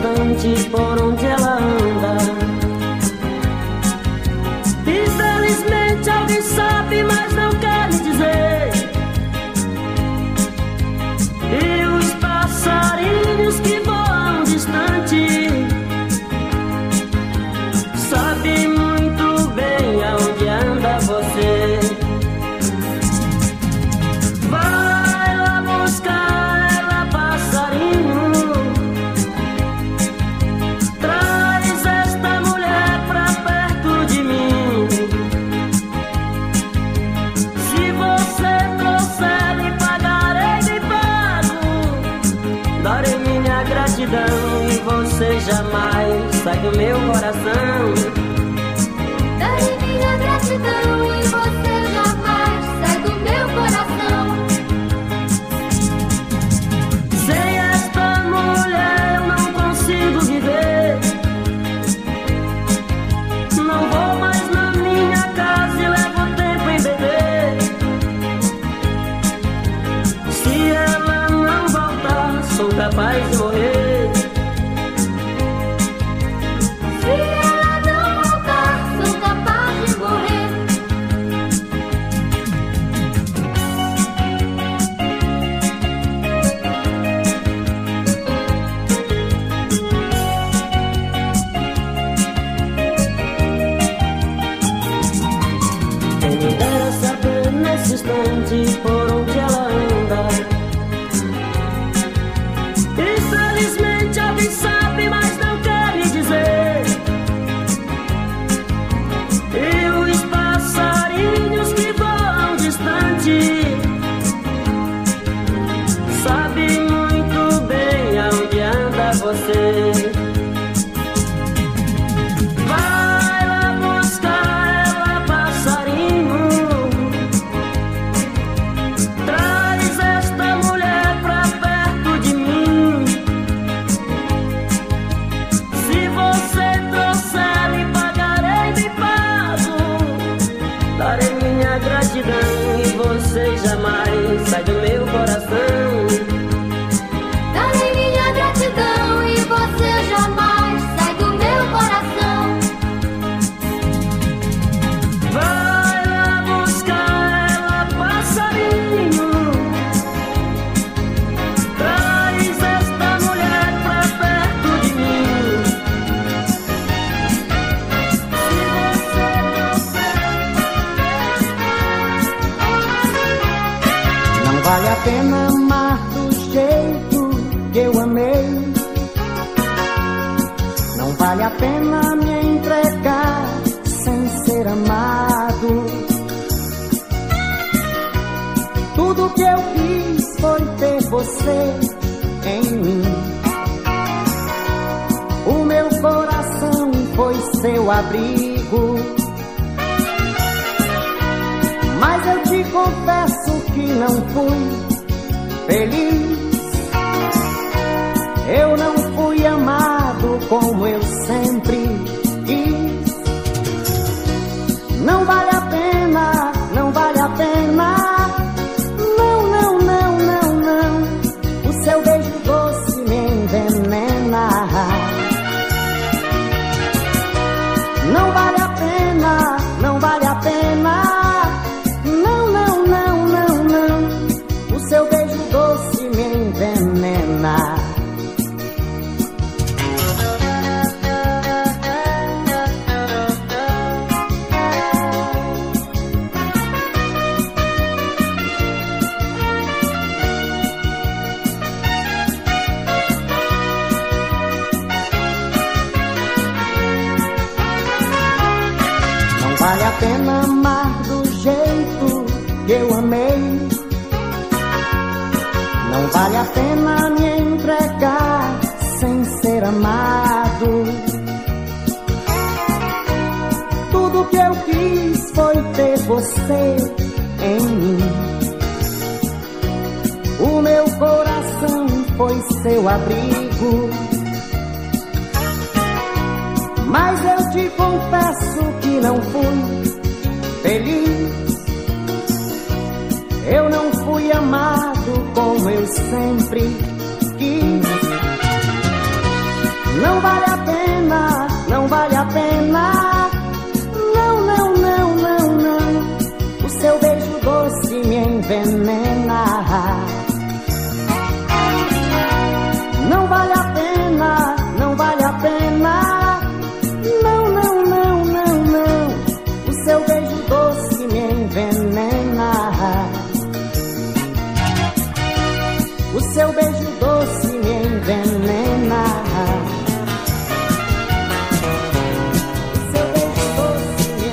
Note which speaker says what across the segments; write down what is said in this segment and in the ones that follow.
Speaker 1: instante por onde ela anda. Infelizmente alguém sabe, mas não quer me dizer. E os passarinhos que voam distante sabem muito bem aonde anda você. Vai lá buscar ela, passarinho. Traz esta mulher pra perto de mim. Se você trouxer, lhe pagarei de pago. Darei minha gratidão e você jamais sai do meu coração.
Speaker 2: Darei minha gratidão e você jamais sai do meu coração.
Speaker 1: Sem esta mulher eu não consigo viver. Não vou mais na minha casa e levo tempo em beber. Se ela não voltar, sou capaz de morrer.
Speaker 2: Se ela não voltar, sou capaz de morrer.
Speaker 1: Quem me dera saber nesse instante por onde ela anda. Infelizmente alguém sabe, mas não quer me dizer. E os passarinhos que voam distante sabem muito bem aonde anda você. Vai lá buscar ela, passarinho. Traz esta mulher pra perto de mim. Se você trouxer, lhe pagarei de pago. Darei minha gratidão e você jamais sai do meu coração.
Speaker 2: Darei minha gratidão e você jamais sai do meu coração.
Speaker 1: Vai lá buscar ela, passarinho. Traz esta mulher pra perto de mim. Se você
Speaker 3: Não vale a pena amar do jeito que eu amei. Não vale a pena me entregar sem ser amado. Tudo que eu quis foi ter você em mim. O meu coração foi seu abrigo. Mas eu te confesso que não fui feliz. Eu não fui amado como eu sempre quis. Não vale a pena, não vale a pena. Não, não, não, não, não. O seu beijo doce me envenena. Não vale a pena, não vale a pena. Não, não, não, não, não. O seu beijo doce me envenena. Não vale a pena amar do jeito que eu amei. Não vale a pena me entregar sem ser amado. Tudo que eu quis foi ter você em mim. O meu coração foi seu abrigo. Mas eu te confesso que não fui feliz. Eu não fui amado como eu sempre quis. Não vale a pena, não vale a pena. Não, não, não, não, não. O seu beijo doce me envenena. Não vale a pena, não vale a pena. Não, não, não, não, não. O seu beijo doce me envenena. O seu beijo doce me envenena. O seu beijo doce me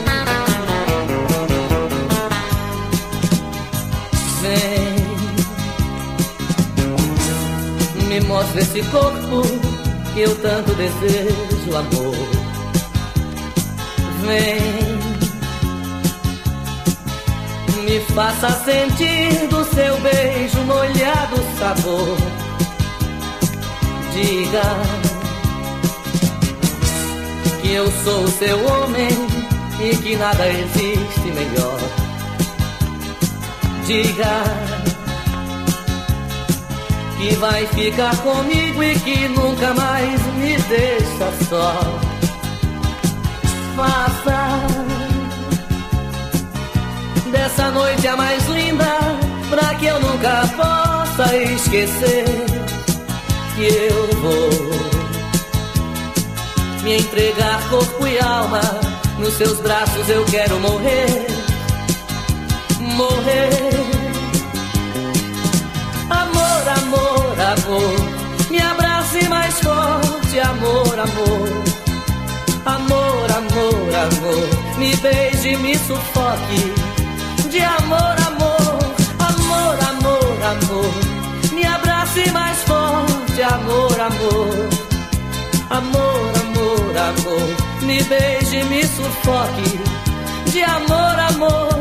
Speaker 1: envenena. Vem, me mostra esse corpo que eu tanto desejo, amor. Vem, me faça sentir do seu beijo molhado o sabor. Diga que eu sou o seu homem e que nada existe melhor. Diga que vai ficar comigo e que nunca mais me deixa só. Faça dessa noite a mais linda, pra que eu nunca possa esquecer que eu vou me entregar corpo e alma. Nos seus braços eu quero morrer, morrer. Amor, amor, amor, me abrace mais forte, amor, amor. Amor, amor, amor, me beije, me sufoque. De amor, amor, amor, amor, amor, me abrace mais forte, amor, amor. Amor, amor, amor, me beije, me sufoque. De amor, amor.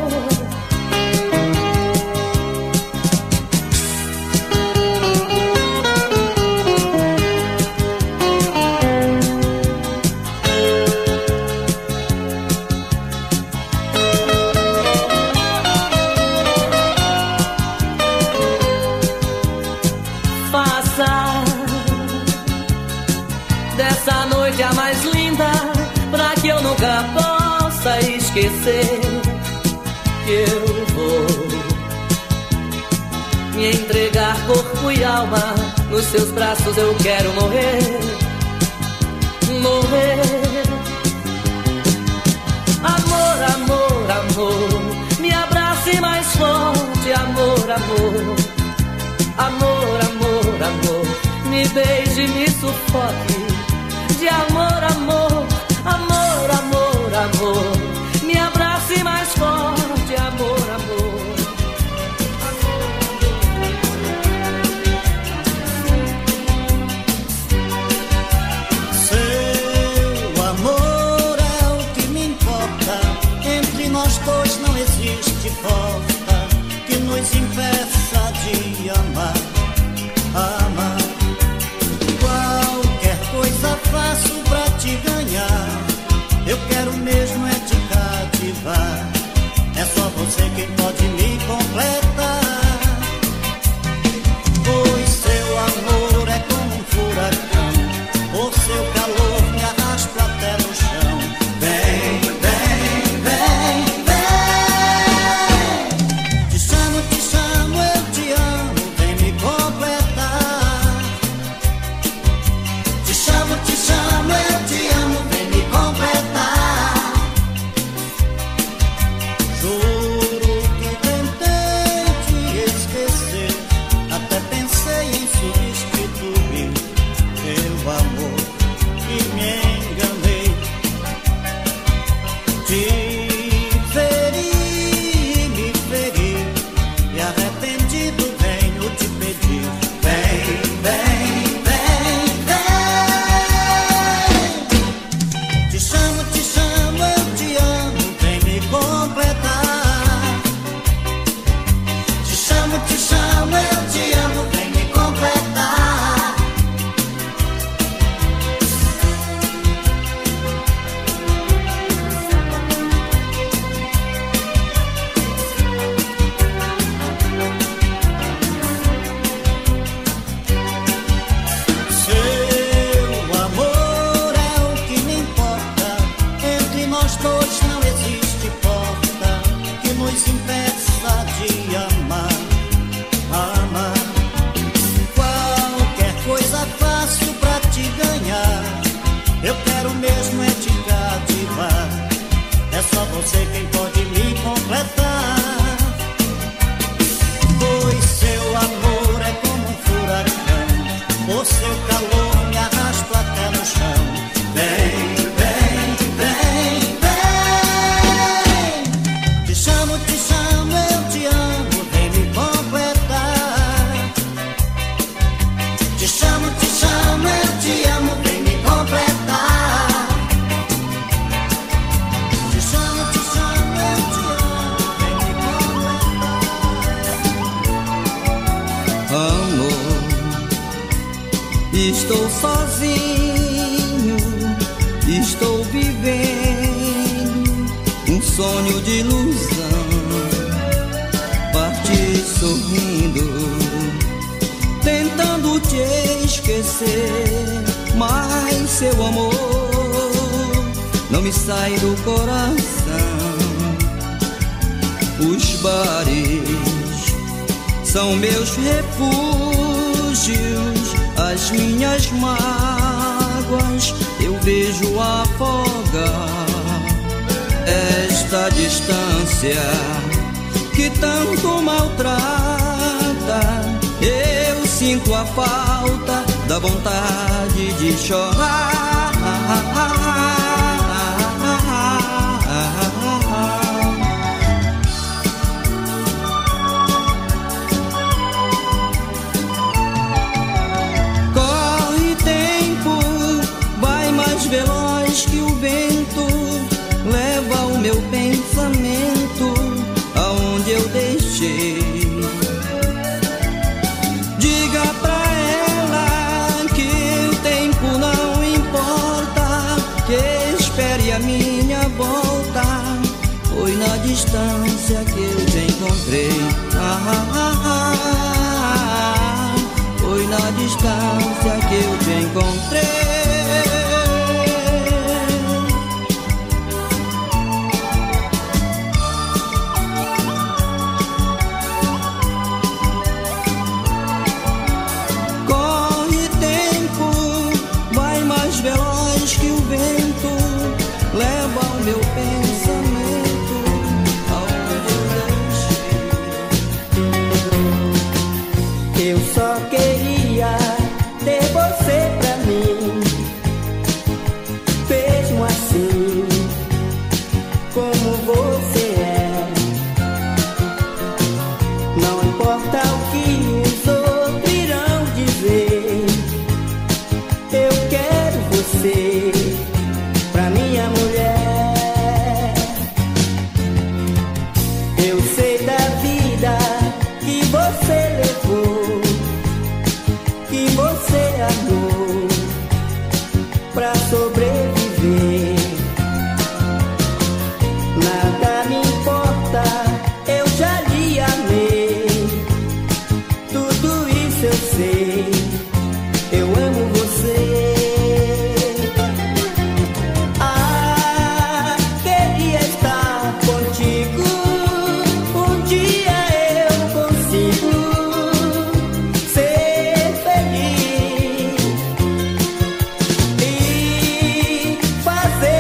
Speaker 1: Dessa noite a mais linda, pra que eu nunca possa esquecer que eu vou me entregar corpo e alma. Nos seus braços eu quero morrer, morrer. Amor, amor, amor, me abrace mais forte, amor, amor. Amor, amor, amor, me beije, me sufoque. De amor, amor, amor, amor, amor, me abrace mais forte, amor, amor.
Speaker 4: Seu amor é o que me importa. Entre nós dois não existe porta que nos impeça de amar, amar. Qualquer Eu quero mesmo é te cativar. É só você quem pode me completar. Pois seu amor é como um furacão, o seu calor me arrasta até no chão. Vem, vem, vem, vem. Te chamo, eu te amo, vem me completar. Te chamo, eu te amo, vem me completar. Te chamo, eu te amo, vem me completar.
Speaker 5: Amor, estou sozinho, estou vivendo um sonho de ilusão. Parti sorrindo, tentando te esquecer, mas seu amor não me sai do coração. Os bares são meus refúgios, as minhas mágoas eu vejo afogar. Esta distância que tanto maltrata, eu sinto a falta da vontade de chorar. Corre tempo, vai mais veloz que o vento, leva o meu pensamento aonde eu deixei. Diga pra ela que o tempo não importa, que espere a minha volta. Foi na distância que eu te encontrei. Foi na distância que eu te encontrei. Veloz que o vento leva o meu pensamento aonde eu deixei.
Speaker 1: Eu só queria ter você pra mim, mesmo assim como você é. Não importa o que os outros irão dizer, eu quero você pra minha mulher. Eu sei da vida que você levou, que você amou pra sobreviver. Nada me importa, eu já lhe amei. Tudo isso eu sei, eu amo você. Fazer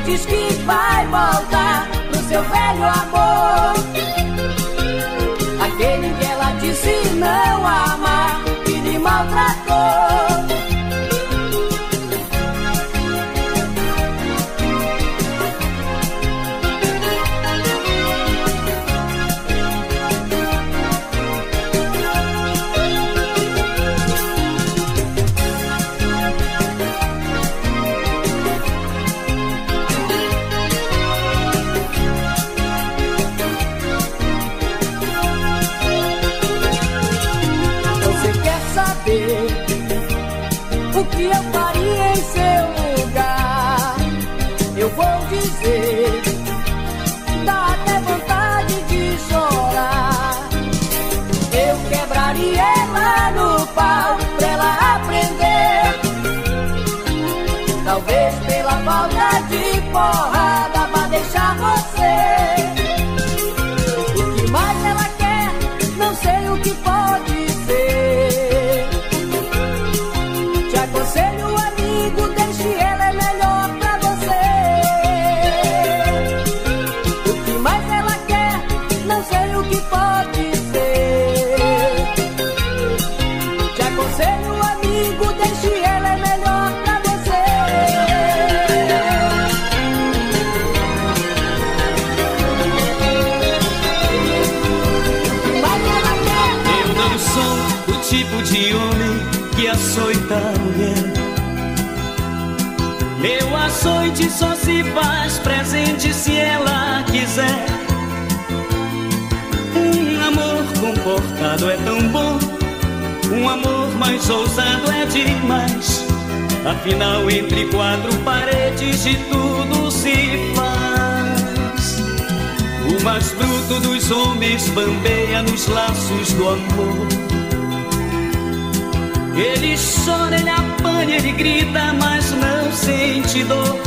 Speaker 1: diz que vai voltar pro seu velho amor, aquele que ela disse não amar e lhe maltratou. O que eu faria em seu lugar? Eu vou dizer, dá até vontade de chorar. Eu quebraria ela no pau pra ela aprender. Talvez pela falta de porrada vá deixar você. O que mais ela quer? Não sei o que pode ser. Aconselho, amigo, deixe ela, é melhor pra você. O que mais ela quer? Não sei o que pode ser. Te aconselho, amigo, deixe ela, é melhor pra você. O que mais ela quer?
Speaker 5: Eu não sou o tipo de homem que açoita a mulher. Meu açoite só se faz presente se ela quiser. Um amor comportado é tão bom, um amor mais ousado é demais. Afinal, entre quatro paredes de tudo se faz. O mais bruto dos homens bambeia nos laços do amor. Ele chora, ele apanha, ele grita, mas não sente dor.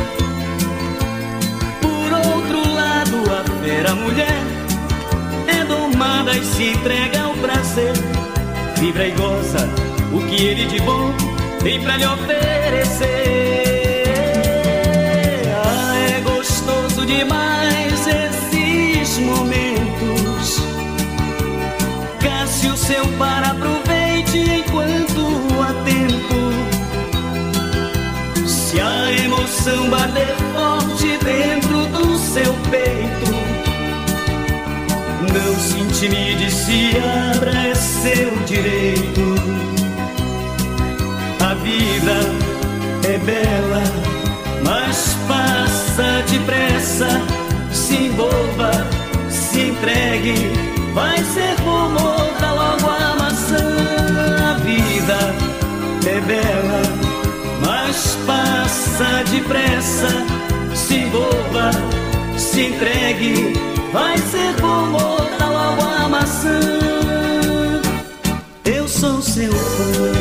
Speaker 5: Por outro lado, a fera mulher é domada e se entrega ao prazer. Vibra e goza o que ele de bom tem pra lhe oferecer. Ah, é gostoso demais esses momentos. Gaste o seu para aproveite enquanto há tempo. Se a emoção bater forte dentro do seu peito, não se intimide, se abra, é seu direito. A vida é bela, mas passa depressa. Se envolva, se entregue, vai ser bom, morda logo a maçã. A vida é bela, mas passa depressa. Se envolva, se entregue, vai ser bom, morda logo a maçã. Eu sou seu fã.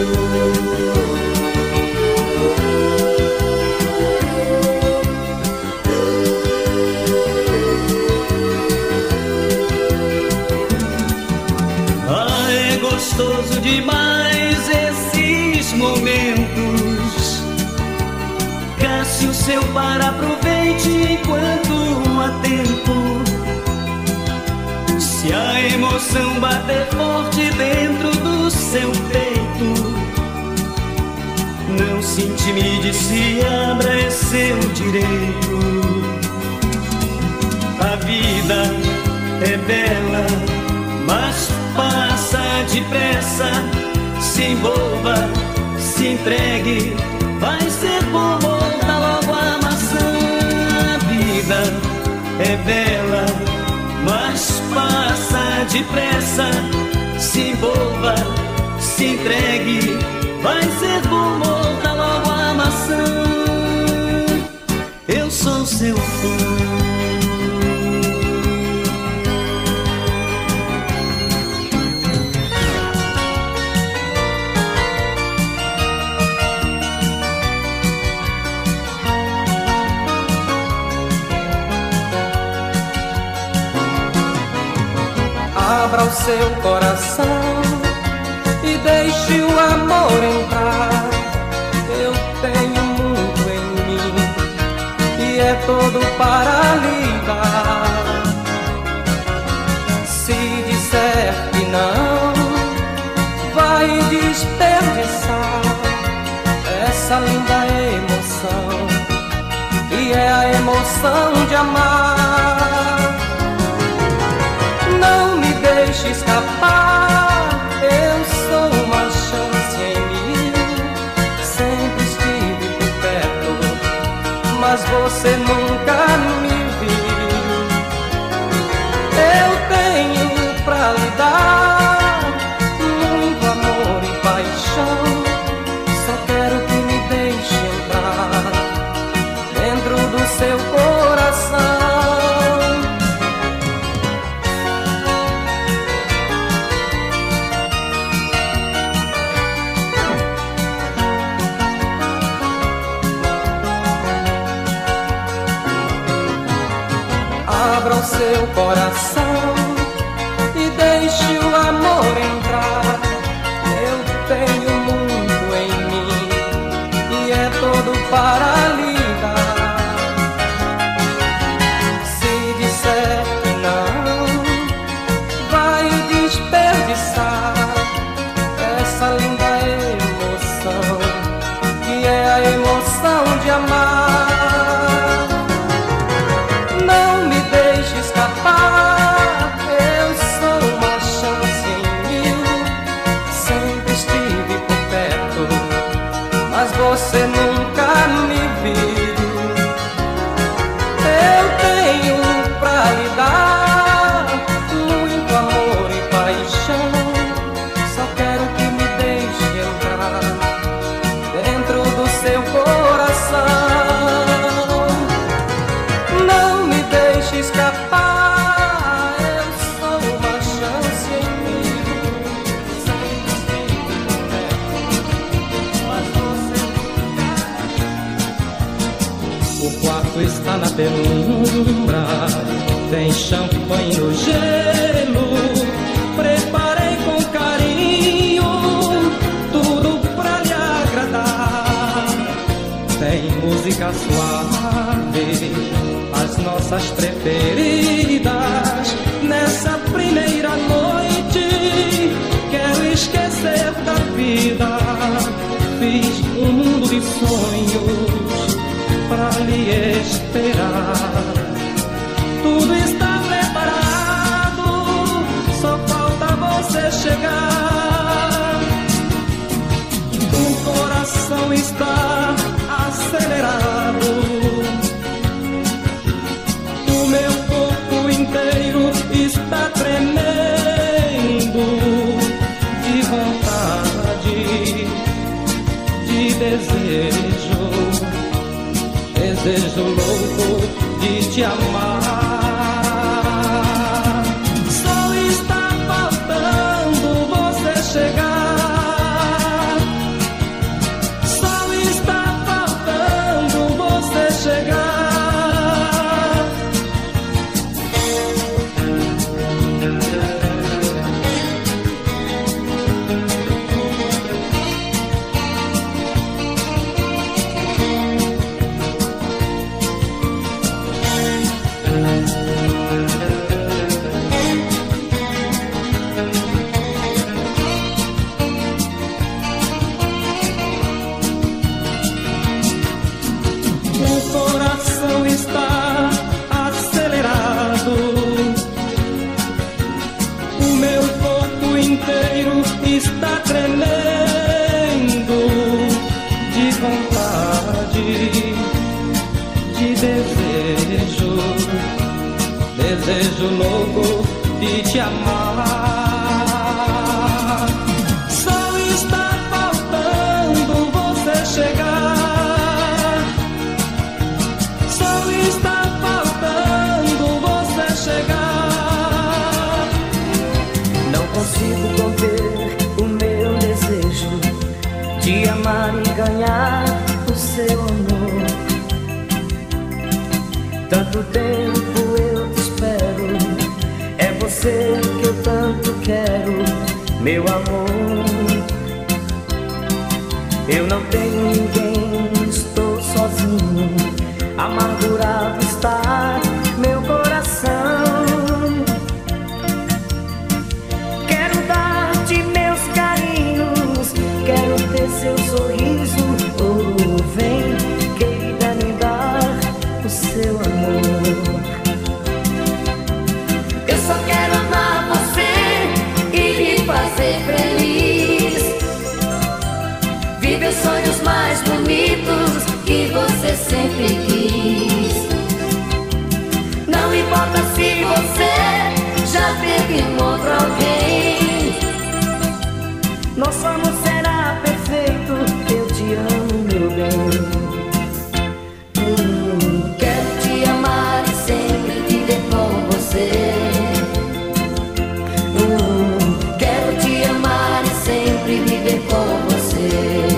Speaker 5: Gostoso demais esses momentos. Gaste o seu para aproveite enquanto há tempo. Se a emoção bater forte dentro do seu peito, não se intimide, se abra, é seu direito. A vida é bela, mas passa depressa. Se envolva, se entregue, vai ser bom, morda logo a maçã. A vida é bela, mas passa depressa. Se envolva, se entregue, vai ser bom, morda logo a maçã. Eu sou seu fã.
Speaker 6: Abra o seu coração e deixe o amor entrar. Eu tenho muito em mim e é todo essa linda emoção, e é a emoção de amar. Não me deixe escapar, eu sou uma chance em mim. Sempre estive por perto, mas você nunca me viu. Eu tenho pra lhe dar muito amor e paixão. Só quero que me deixe entrar dentro do seu coração. Abra o seu coração e deixe o amor entrar. Eu tenho muito em mim e é todo para lhe dar. Se disser que não, vai desperdiçar essa linda emoção, que é a emoção de amar. Não me deixe escapar, eu sou uma chance em mil. Sempre estive por perto, mas você nunca me viu. Eu tenho pra lhe dar muito amor e paixão. Só quero que me deixe entrar dentro do seu coração. Não me deixe escapar, eu sou uma chance em mim. Sempre estive por perto, mas você nunca. O quarto está na penumbra, tem champanhe no gelo. Preparei com carinho tudo pra lhe agradar. Tem música suave, as nossas preferidas. Nessa primeira noite quero esquecer da vida. Fiz um mundo de sonhos pra lhe esperar. Tudo está preparado, só falta você chegar. O coração está acelerado, o meu corpo inteiro está tremendo de vontade, de desejo, desejo louco de te amar. Só está faltando você chegar. Só está faltando você chegar. O coração está acelerado, o meu corpo inteiro está tremendo de vontade, de desejo, desejo louco de te amar. Só está faltando você chegar. Só está faltando você chegar.
Speaker 1: Não consigo conter o meu desejo de amar e ganhar o seu amor. Tanto tempo eu te espero, é você que eu tanto quero, meu amor. Eu não tenho ninguém, estou sozinho, amargurado está meu coração. Quero dar-te meus carinhos, quero ter seu sorriso, oh.
Speaker 2: sempre quis. Não importa se você já teve um outro alguém,
Speaker 1: nosso amor será perfeito. Eu te amo, meu bem.
Speaker 2: Quero te amar e sempre viver com você. Quero te amar e sempre viver com você.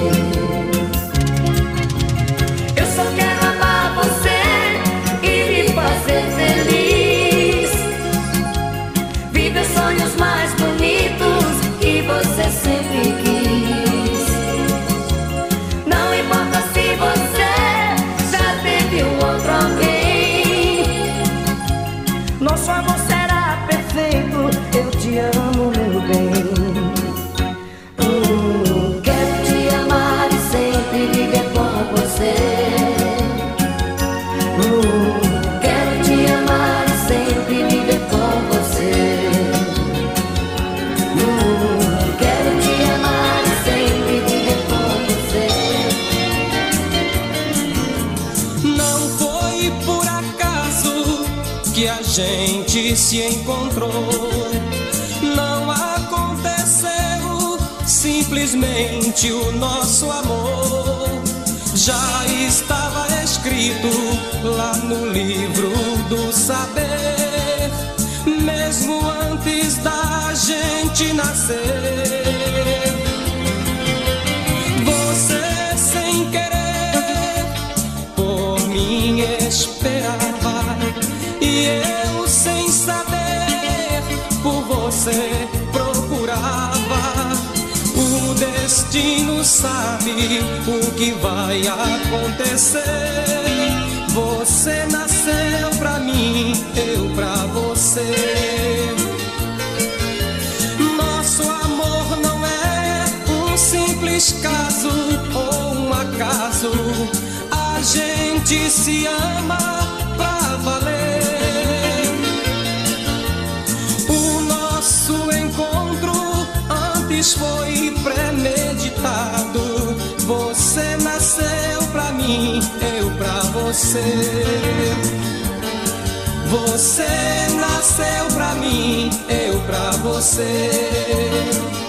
Speaker 2: Eu só quero amar você e me fazer feliz, viver sonhos mais bonitos que você sempre quis. Não importa se você já teve um outro alguém,
Speaker 1: Nosso amor será perfeito. Eu te amo, meu bem.
Speaker 2: quero te amar e sempre viver com você. Quero te amar e sempre viver com você. Quero te amar e sempre viver com você.
Speaker 5: Não foi por acaso que a gente se encontrou. Não aconteceu simplesmente o nosso amor. Já estava escrito lá no livro do saber, mesmo antes da gente nascer. Você sem querer por mim esperava, e eu sem saber por você procurava. O destino sabe o que vai acontecer. Você nasceu pra mim, eu pra você. Nosso amor não é um simples caso ou um acaso. A gente se ama pra valer. O nosso encontro antes foi premeditado. Você nasceu pra mim, eu pra você. Você nasceu pra mim, eu pra você.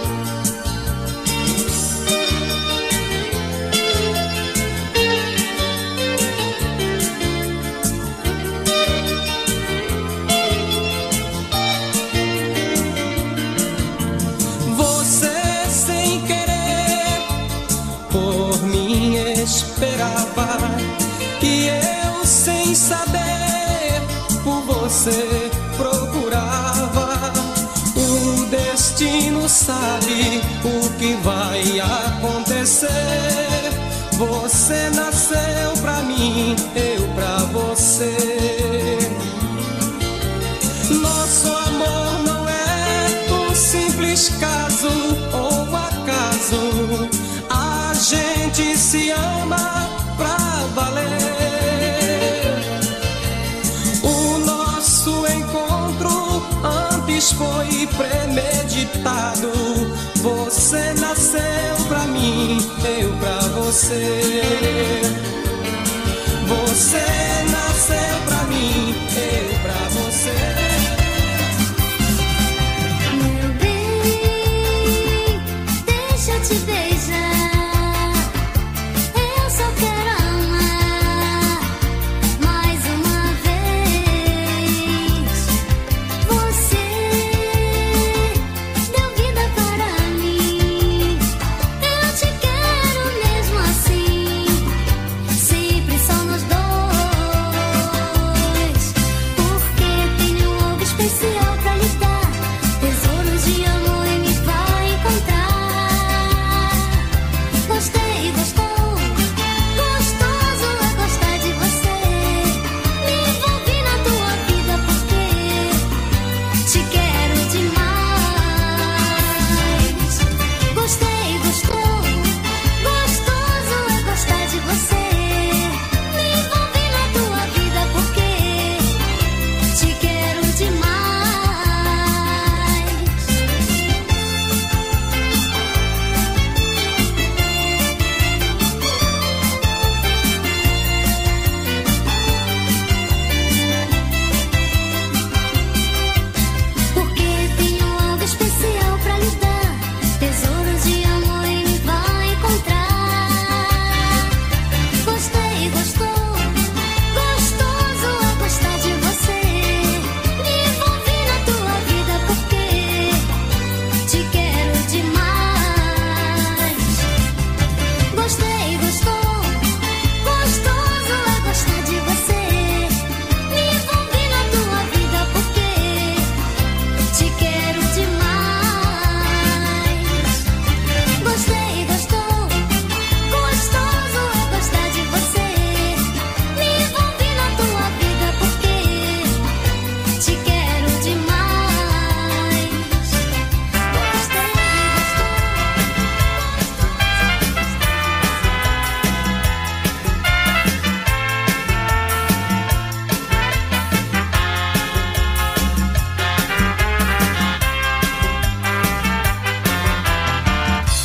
Speaker 5: Esperava, e eu sem saber por você procurava. O destino sabe o que vai acontecer. Você nasceu pra mim, eu pra você. Nosso amor não é um simples caso ou acaso. A gente se ama pra valer. O nosso encontro antes foi premeditado. Você nasceu pra mim, eu pra você. Você nasceu pra mim, eu pra você.
Speaker 2: Te beijar, eu só quero amar mais uma vez. Você deu vida para mim, eu te quero mesmo assim, sempre só nós dois, porque tenho algo especial pra lhe dar, tesouros de amor e me vai encontrar.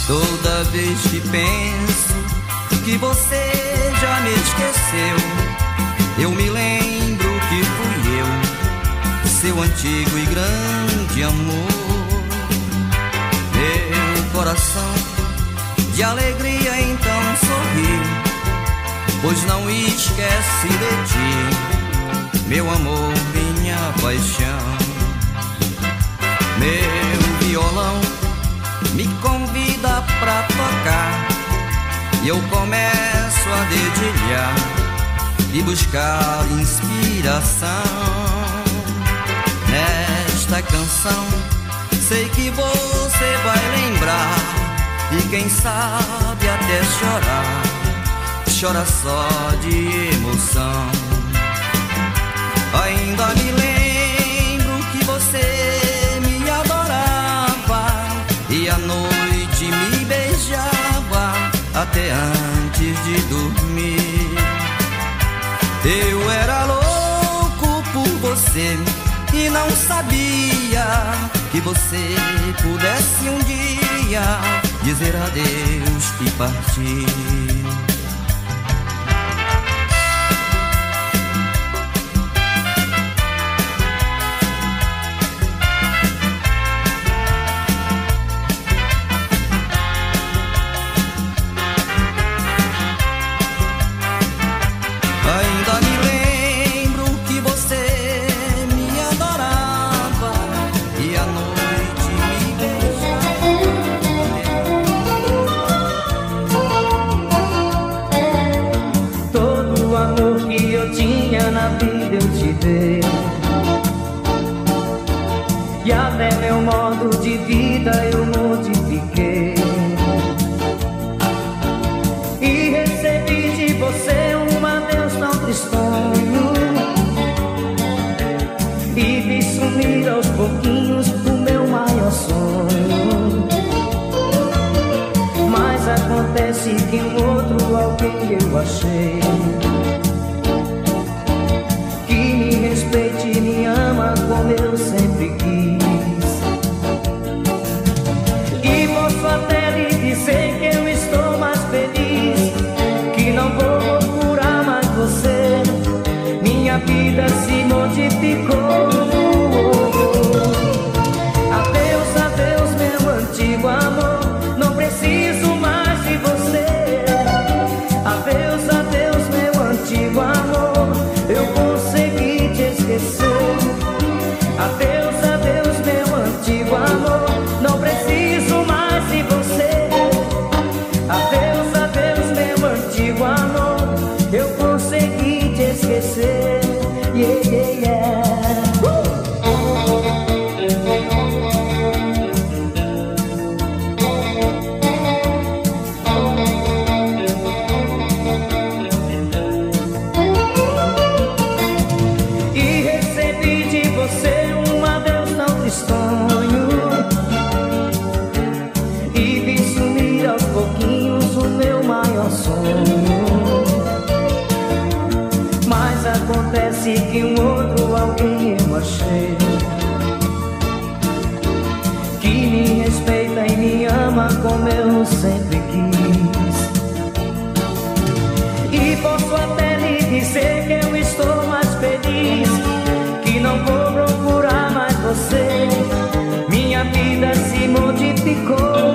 Speaker 5: Toda vez que penso que você já me esqueceu, eu me lembro que fui eu, seu antigo e grande amor. Meu coração de alegria então sorri, pois não esquece de ti, meu amor, minha paixão. Meu violão me convida pra tocar e eu começo a dedilhar e buscar inspiração. Nesta canção sei que você vai lembrar e quem sabe até chorar, chora só de emoção. Ainda me lembro que você me adorava e à noite me beijava até antes de dormir. Eu era louco por você e não sabia que você pudesse um dia dizer adeus e partir. Ainda me lembro que você me adorava e à noite me beijava.
Speaker 1: Todo o amor que eu tinha na vida eu te dei, e até meu modo de vida eu modifiquei, e recebi de você um adeus tão tristonho, e vi sumir aos pouquinhos o meu maior sonho. Mas acontece que um outro alguém eu achei, que me respeite e me ama como eu sempre quis, e posso até lhe dizer que eu estou mais feliz, que não vou procurar mais você, minha vida se modificou. Adeus, adeus, meu antigo amor, não preciso mais de você. Adeus, adeus, meu antigo amor, eu consegui te esquecer. Adeus, adeus, meu antigo amor, não preciso mais de você. Adeus, adeus, meu antigo amor, eu consegui te esquecer. Yeah, yeah, yeah. E recebi de você um adeus tão tristonho, e vi sumir aos pouquinhos o meu maior sonho. Mas acontece que um outro alguém eu achei, que me respeita e me ama como eu sempre quis, e posso até lhe dizer que eu estou mais feliz, que não vou procurar mais você, minha vida se modificou.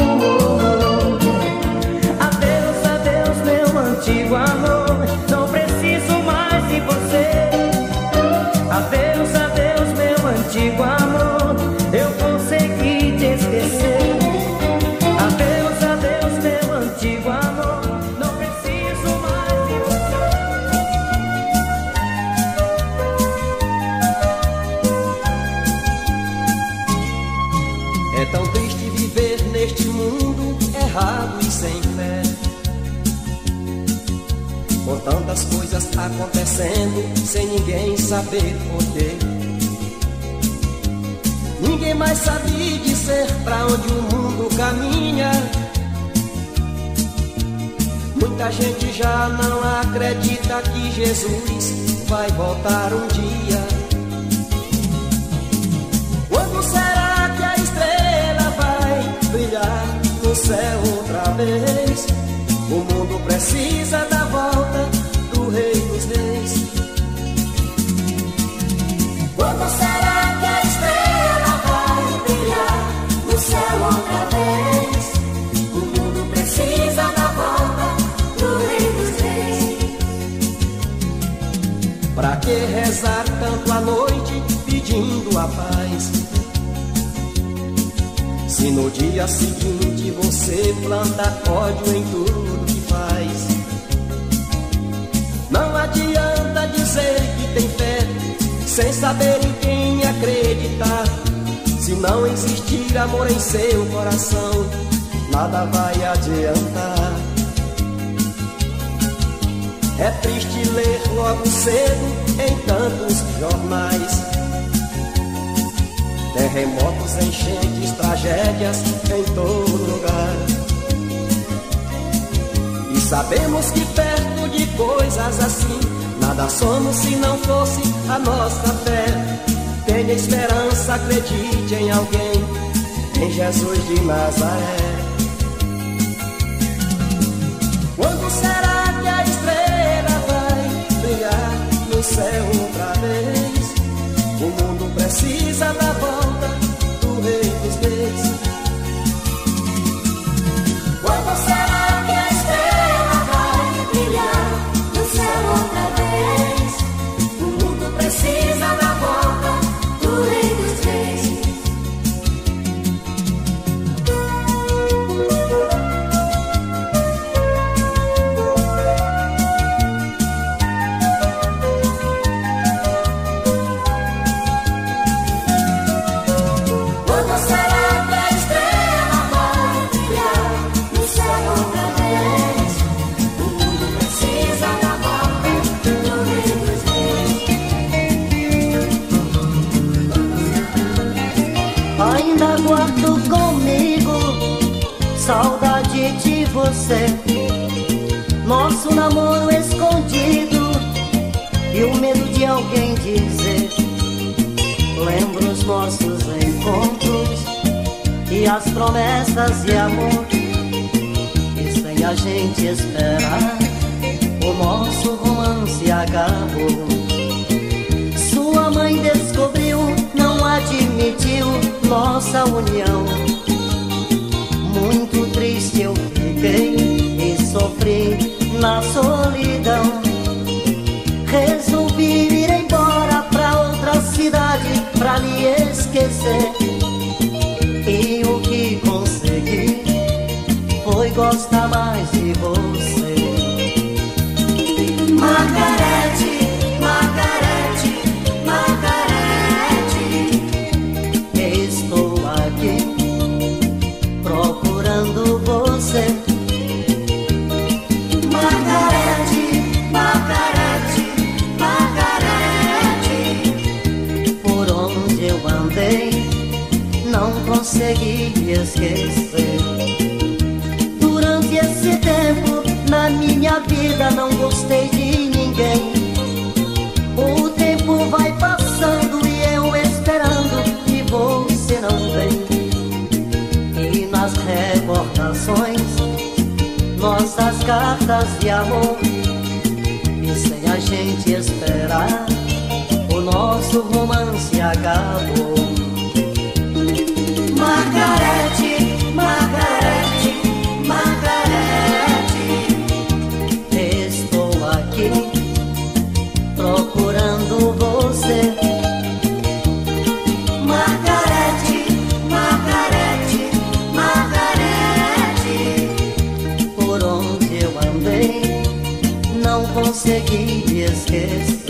Speaker 1: Adeus, adeus, meu antigo amor, não preciso mais de você. Adeus, adeus, meu antigo amor, eu consegui te esquecer. Adeus, adeus, meu antigo amor, não preciso mais de você.
Speaker 6: É tão triste viver neste mundo errado e sem fé, com tantas coisas acontecendo sem ninguém saber porquê. Ninguém mais sabe dizer pra onde o mundo caminha. Muita gente já não acredita que Jesus vai voltar um dia. Quando será que a estrela vai brilhar no céu? Se no dia seguinte você planta ódio em tudo que faz, não adianta dizer que tem fé sem saber em quem acreditar. Se não existir amor em seu coração, nada vai adiantar. É triste ler logo cedo em tantos jornais terremotos, enchentes, tragédias em todo lugar. E sabemos que perto de coisas assim nada somos se não fosse a nossa fé. Tenha esperança, acredite em alguém, em Jesus de Nazaré. Quando será que a estrela vai brilhar no céu outra vez? O mundo precisa da volta do Rei dos Reis.
Speaker 2: Quando será que a estrela vai brilhar no céu outra vez? O mundo precisa da volta do Rei dos Reis.
Speaker 3: Ainda guardo comigo saudade de você, nosso namoro escondido e o medo de alguém dizer. Lembro os nossos encontros e as promessas de amor, e sem a gente esperar o nosso romance acabou. Sua mãe descobriu, não admitiu nossa união. Muito triste eu fiquei e sofri na solidão. Resolvi ir embora pra outra cidade pra lhe esquecer, e o que consegui foi gostar mais de você.
Speaker 2: Margarete, Margarete, Margarete,
Speaker 3: estou aqui procurando você.
Speaker 2: Margarete, Margarete, Margarete,
Speaker 3: Por onde eu andei não consegui esquecer. Durante esse tempo na minha vida não gostei de ninguém. O tempo vai passando e eu esperando e você não vem. E nas recordações nossas cartas de amor, e sem a gente esperar o nosso romance acabou.
Speaker 2: Margarete, Margarete, Margarete,
Speaker 3: Estou aqui procurando você.
Speaker 2: Margarete, Margarete, Margarete,
Speaker 3: Por onde eu andei não consegui esquecer.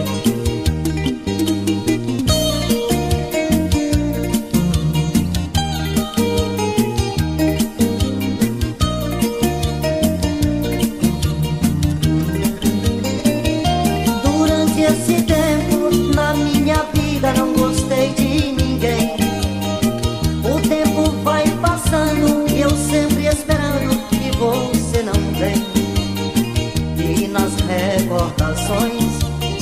Speaker 3: Durante esse tempo na minha vida não gostei de ninguém. O tempo vai passando e eu sempre esperando e você não vem. E nas recordações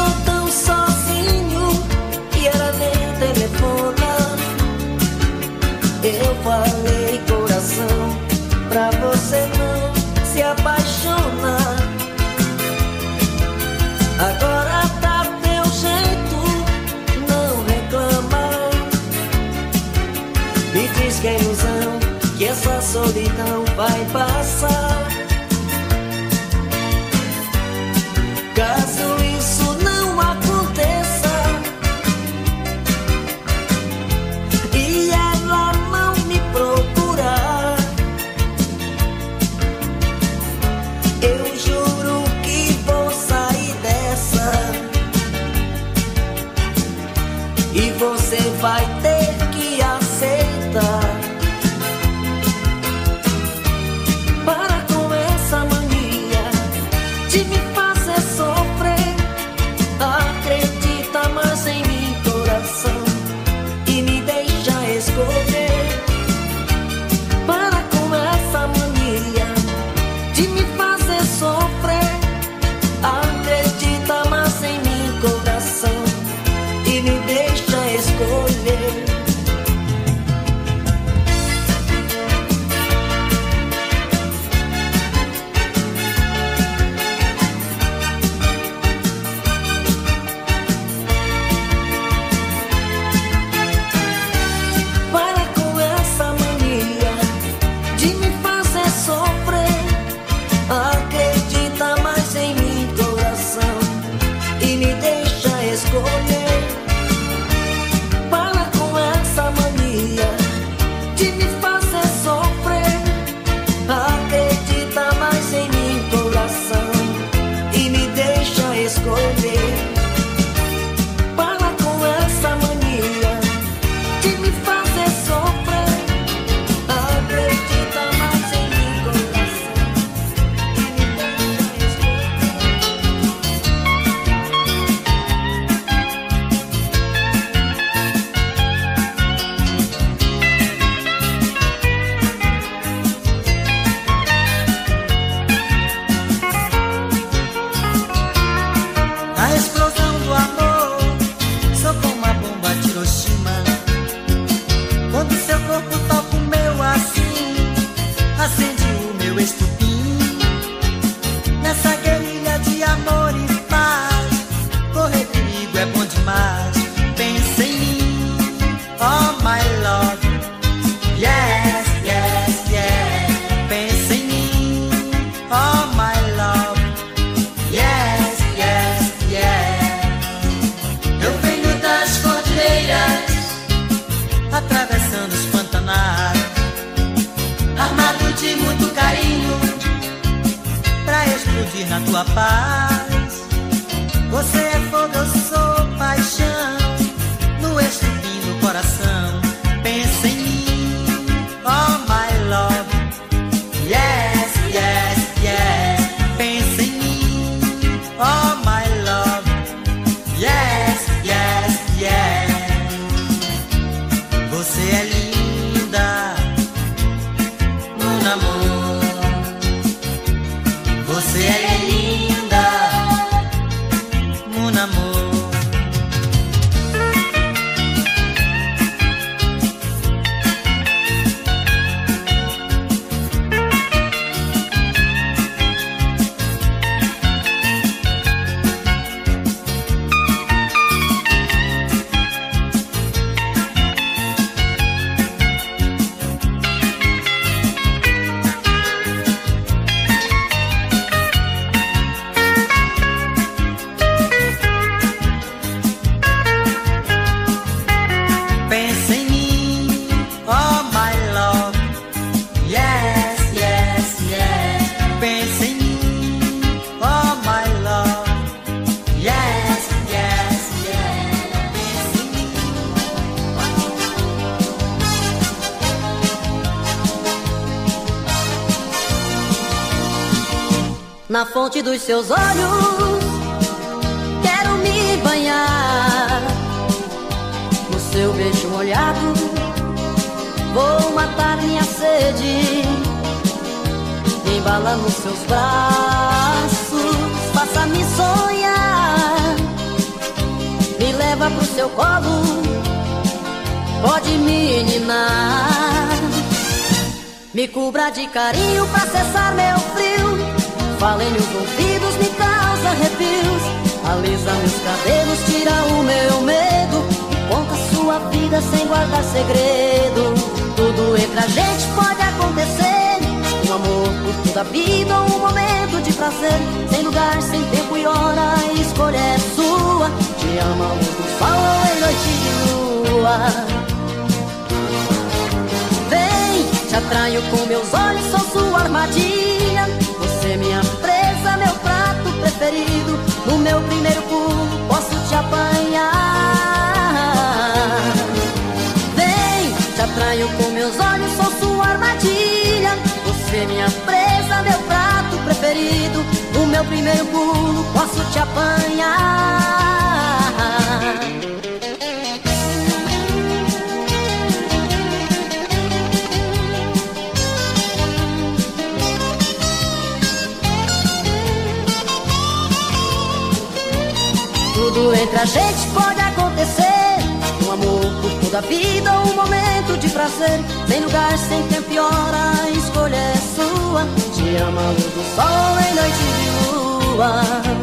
Speaker 5: Tô tão sozinho e ela nem telefona. Eu falei, coração, pra você não se apaixona. Agora tá teu jeito, não reclama. Me diz que é ilusão, que essa solidão vai passar. Caso isso não aconteça e ela não me procurar, eu juro que vou sair dessa e você vai ter que aceitar. Para com essa mania de me fazer sofrer. Acredita mais em mim, coração, e me deixa escolher. Para com essa mania de me fazer sofrer. Acredita mais em mim, coração, e me deixa escolher. Para com essa mania de me fazer sofrer. Acredita mais em mim, coração, e me deixa escolher. Para com essa mania de me fazer sofrer. Acredita mais em mim, coração, e me deixa escolher. Para com essa mania de me fazer sofrer. Acredita mais em mim, coração, e me deixa escolher.
Speaker 4: A explosão do amor, sou como uma bomba de Hiroshima. Quando seu corpo toca o meu assim, acende o meu estupim. Nessa guerrilha de amor e paz, correr comigo é bom demais. Pensa em mim, oh my love, yes, yes, yes. Pensa em mim, oh my love, yes, yes, yes. Eu venho das cordilheiras, atravessando os pantanais, armado de muito carinho, pra explodir na tua paz. Você é fogo, eu sou paixão, no estupim do coração. Pensa em mim, oh my love, yes, yes, yes. Pensa em mim, oh my love, yes, yes, yes. Você é linda, mon amour. Você é linda, mon amour. Pensa em mim, oh my love, yes, yes, yes. Pensa em mim, oh my love, yes, yes, yes. Pensa em mim.
Speaker 5: Na fonte dos seus olhos quero me banhar. No seu beijo molhado vou matar minha sede. Embalando seus braços, faça-me sonhar
Speaker 3: leva pro seu colo. Pode me ninar, me cubra de carinho pra cessar meu frio. Fala em meus ouvidos, me causa arrepios. Alisa meus cabelos, tira o meu medo. Conta sua vida sem guardar segredo. Tudo entre a gente pode acontecer. Um amor por toda a vida ou um momento de prazer. Sem lugar, sem tempo e hora, a escolha é sua. Te amo à luz do sol ou em noite de lua. Vem, te atraio com meus olhos, sou sua armadilha. Você minha presa, meu prato preferido. No meu primeiro pulo posso te apanhar. Vem, te atraio com meus olhos, sou sua armadilha. Você minha presa, meu prato preferido. No meu primeiro pulo posso te apanhar. Tudo entre a gente pode acontecer. Um amor por toda a vida ou um momento de prazer. Sem lugar, sem tempo e hora, a escolha é sua. Te amo à luz do sol em noite de lua.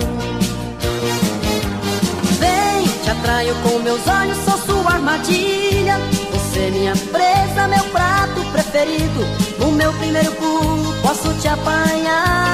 Speaker 3: Vem, te atraio com meus olhos, sou sua armadilha. Você minha presa, meu prato preferido. No meu primeiro pulo posso te apanhar.